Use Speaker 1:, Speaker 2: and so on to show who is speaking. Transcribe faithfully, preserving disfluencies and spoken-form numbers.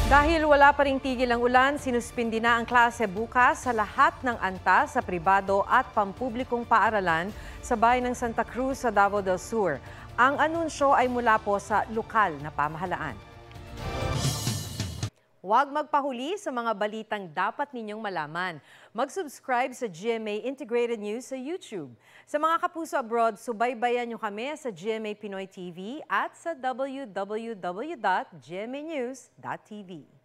Speaker 1: Dahil wala pa ring tigil ang ulan, sinuspindi na ang klase bukas sa lahat ng antas sa pribado at pampublikong paaralan sa bayan ng Santa Cruz sa Davao del Sur. Ang anunsyo ay mula po sa lokal na pamahalaan. Huwag magpahuli sa mga balitang dapat ninyong malaman. Mag-subscribe sa G M A Integrated News sa YouTube. Sa mga kapuso abroad, subaybayan nyo kami sa G M A Pinoy T V at sa w w w dot g m a news dot t v.